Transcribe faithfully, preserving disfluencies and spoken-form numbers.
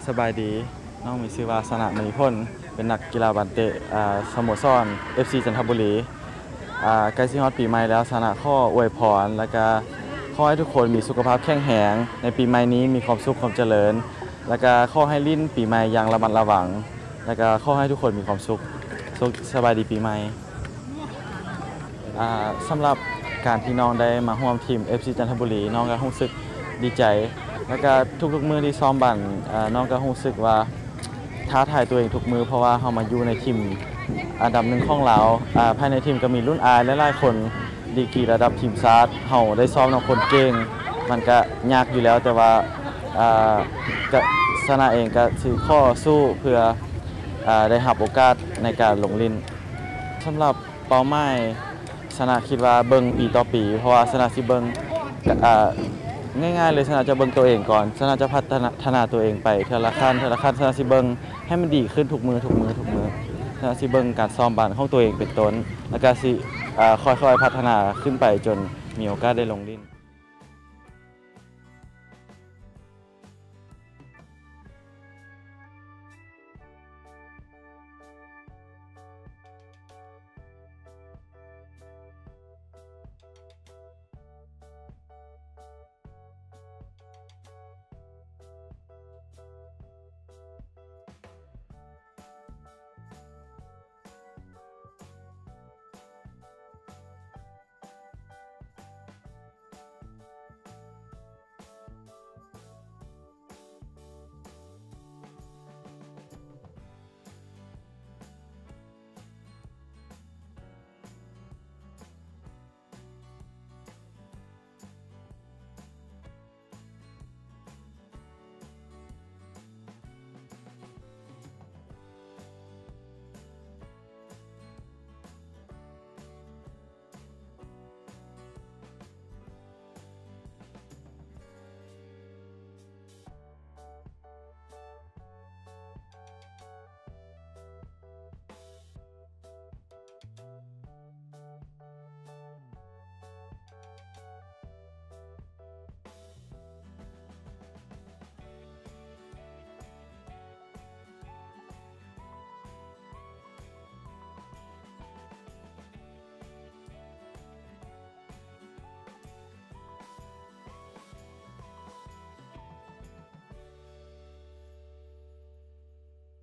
สบายดีน้องมีชื่อว่าสนะมณีพลเป็นนักกีฬาบันเตะสโมสร เอฟ ซี จันทบุรีใกล้สิฮอดปีใหม่แล้วสนะข้ออวยพรแล้วก็ขอให้ทุกคนมีสุขภาพแข็งแรงในปีใหม่นี้มีความสุขความเจริญแล้วก็ขอให้ลิ้นปีใหม่อย่างระมัดระวังแล้วก็ขอให้ทุกคนมีความสุขสบายดีปีใหม่สำหรับการที่น้องได้มาร่วมทีม เอฟ ซี จันทบุรีน้องก็รู้สึกดีใจแล้วก็ทุกๆมือที่ซ้อมบันน้องก็รู้สึกว่าท้าทายตัวเองทุกมือเพราะว่าเขามาอยู่ในทีมอันดับหนึ่งของเราภายในทีมก็มีรุ่นอายและหลายคนดีกรีระดับทีมชาติเขาได้ซ้อมน้องคนเก่งมันก็ยากอยู่แล้วแต่ว่าสนะเองก็ถือข้อสู้เพื่อได้รับโอกาสในการลงลิ้นสำหรับเป้าหมายสนะคิดว่าเบิ่งปีต่อปีเพราะว่าสนะสิเบิ่งง่ายๆเลยสนะจะเบิ่งตัวเองก่อนสนะจะพัฒนาตัวเองไปเทละขั้นเทละขั้นสนะสิเบิ่งให้มันดีขึ้นทุกมือทุกมือทุกมือสนะสิเบิ่งการซ้อมบาสของตัวเองเป็นต้นแล้วก็สิค่อยๆพัฒนาขึ้นไปจนมีโอกาสได้ลงลิ้น